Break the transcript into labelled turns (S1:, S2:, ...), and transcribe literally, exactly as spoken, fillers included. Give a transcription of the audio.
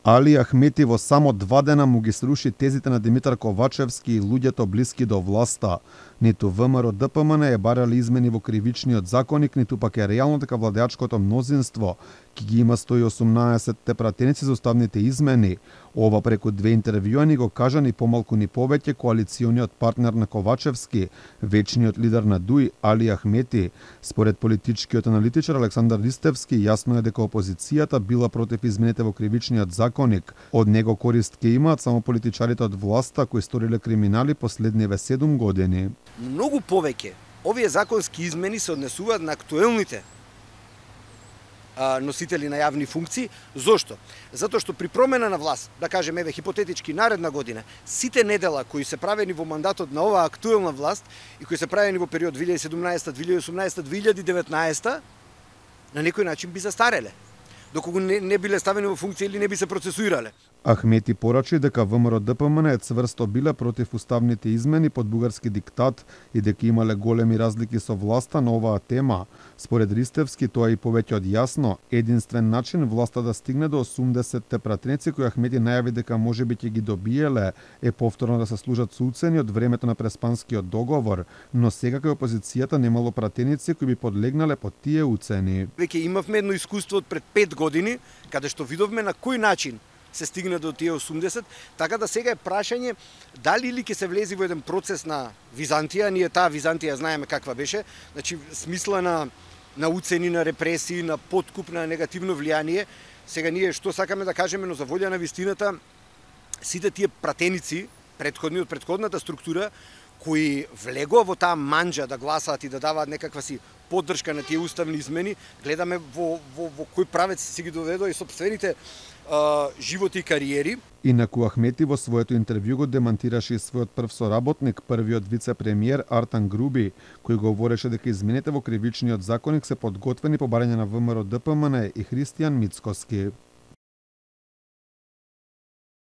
S1: Али Ахмети во само два дена му ги сруши тезите на Димитар Ковачевски и луѓето блиски до власта. Ниту ВМРО Д П М Н е барали измени во кривичниот законник, ниту пак е реално дека владеачкото мнозинство ки ги има сто и осумнаесет пратеници за уставните измени. Ова преку две интервјуа го кажа ни помалку ни повеќе коалициониот партнер на Ковачевски, вечниот лидер на ДУИ Али Ахмети. Според политичкиот аналитичар Александар Ристевски, јасно е дека опозицијата била против измените во кривичниот законник. Од него корист ке имаат само политичарите од власта кои сториле криминали последниве седум години.
S2: Многу повеќе овие законски измени се однесуваат на актуелните носители на јавни функции. Зошто? Затоа што при промена на власт, да кажеме еве хипотетички наредна година, сите недела кои се правени во мандатот на оваа актуелна власт и кои се правени во период две илјади и седумнаесета, две илјади и осумнаесета, две илјади и деветнаесета на некој начин би застареле, доколку не, не биле ставени во функција или не би се процесуирале.
S1: Ахмети порачи дека ВМРО Д П М Н е цврсто биле против уставните измени под бугарски диктат и дека имале големи разлики со власта на оваа тема. Според Ристевски, тоа и повеќе од јасно, единствен начин власта да стигне до осумдесет пратеници кои Ахмети најави дека можеби ќе ги добиеле е повторно да се служат со уцени од времето на Преспанскиот договор, но сега кај опозицијата немало пратеници кои би подлегнале под тие уцени.
S2: Веќе имавме едно искуство од пред пет години, каде што видовме на кој начин се стигна до тие осумдесет, така да сега е прашање дали или ќе се влези во еден процес на Византија, ние таа Византија знаеме каква беше, значи смисла на на уцени, на репресии, на подкуп, на негативно влијание. Сега ние што сакаме да кажеме, но за волја на вистината, сите тие пратеници, предходни од предходната структура, кои влегува во таа манџа да гласаат и да даваат некаква си поддршка на тие уставни измени, гледаме во, во, во кој правец си ги доведува и сопствените а, животи и кариери.
S1: Инаку Ахмети во своето интервју го демантираше и својот прв соработник, првиот вице-премиер Артан Груби, кој говореше дека измените во кривичниот законник се подготвени по барање на ВМРО Д П М Н и Христијан Мицкоски.